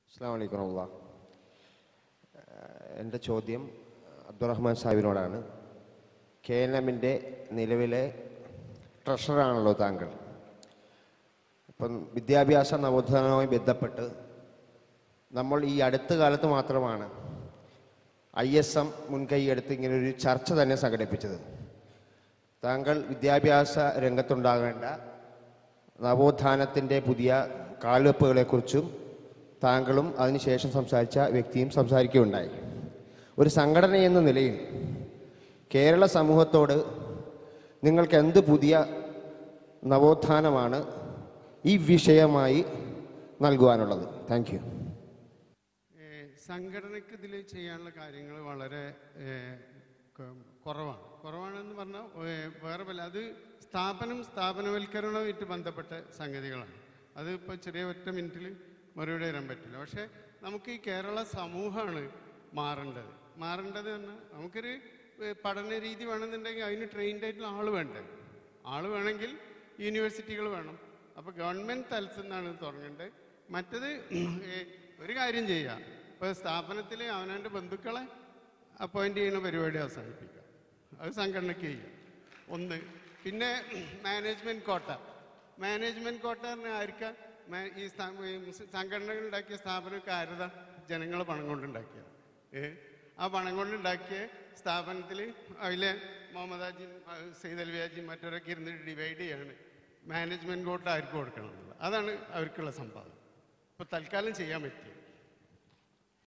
അസ്സലാമു അലൈക്കും വറഹ്മത്തുള്ളാഹി. എൻ്റെ ചോദ്യം അബ്ദുറഹ്മാൻ സാഹിബിനോടാണ്. KNMൻ്റെ നിലവിലെ ട്രഷററാണല്ലോ താങ്കൾ. അപ്പം വിദ്യാഭ്യാസ നവോത്ഥാനവുമായി ബന്ധപ്പെട്ട് നമ്മൾ ഈ അടുത്ത കാലത്ത് മാത്രമാണ് ISM മുൻകൈയെടുത്ത് ഇങ്ങനൊരു ചർച്ച തന്നെ സംഘടിപ്പിച്ചത്. താങ്കൾ വിദ്യാഭ്യാസ രംഗത്തുണ്ടാകേണ്ട നവോത്ഥാനത്തിൻ്റെ പുതിയ കാൽവെപ്പുകളെക്കുറിച്ചും താങ്കളും അതിനുശേഷം സംസാരിച്ച വ്യക്തിയും സംസാരിക്കുകയുണ്ടായി. ഒരു സംഘടന എന്ന നിലയിൽ കേരള സമൂഹത്തോട് നിങ്ങൾക്ക് എന്ത് പുതിയ നവോത്ഥാനമാണ് ഈ വിഷയമായി നൽകുവാനുള്ളത്? Thank you. സംഘടനയ്ക്ക് ഇതിൽ ചെയ്യാനുള്ള കാര്യങ്ങൾ വളരെ കുറവാണെന്ന് പറഞ്ഞാൽ വേറെ പല അത് സ്ഥാപനവൽക്കരണവുമായിട്ട് ബന്ധപ്പെട്ട സംഗതികളാണ്. അത് ഇപ്പോൾ ചെറിയ ഒറ്റ മിനിറ്റിൽ മറുപടി തരാൻ പറ്റില്ല. പക്ഷേ നമുക്ക് ഈ കേരള സമൂഹമാണ് മാറേണ്ടത് പറഞ്ഞാൽ നമുക്കൊരു പഠന രീതി വേണമെന്നുണ്ടെങ്കിൽ അതിന് ട്രെയിൻഡ് ആയിട്ടുള്ള ആൾ വേണമെങ്കിൽ യൂണിവേഴ്സിറ്റികൾ വേണം. അപ്പോൾ ഗവൺമെൻറ് തലത്തിൽ നിന്നാണ് തുടങ്ങേണ്ടത്. മറ്റത് ഒരു കാര്യം ചെയ്യുക, ഇപ്പോൾ സ്ഥാപനത്തിൽ അവനവൻ്റെ ബന്ധുക്കളെ അപ്പോയിൻ്റ് ചെയ്യുന്ന പരിപാടി അവസാനിപ്പിക്കുക. അത് സംഘടനയ്ക്ക് ചെയ്യുക. ഒന്ന്. പിന്നെ മാനേജ്മെൻറ്റ് കോട്ട പറഞ്ഞാൽ ആർക്കാ? ഈ സംഘടനകൾ ഉണ്ടാക്കിയ സ്ഥാപനമൊക്കെ ആരതാ? ജനങ്ങൾ പണം കൊണ്ടുണ്ടാക്കിയത്. ആ പണം കൊണ്ടുണ്ടാക്കിയ സ്ഥാപനത്തിൽ അതിലെ മുഹമ്മദ് ഹാജി, സെയ്ദ് അലി ഹാജി മറ്റവരൊക്കെ ഇരുന്നിട്ട് ഡിവൈഡ് ചെയ്യാണ് മാനേജ്മെൻറ്റ് കോട്ട ആർക്ക് കൊടുക്കണം എന്നുള്ളത്. അതാണ് അവർക്കുള്ള സംഭാവന. ഇപ്പോൾ തൽക്കാലം ചെയ്യാൻ പറ്റിയ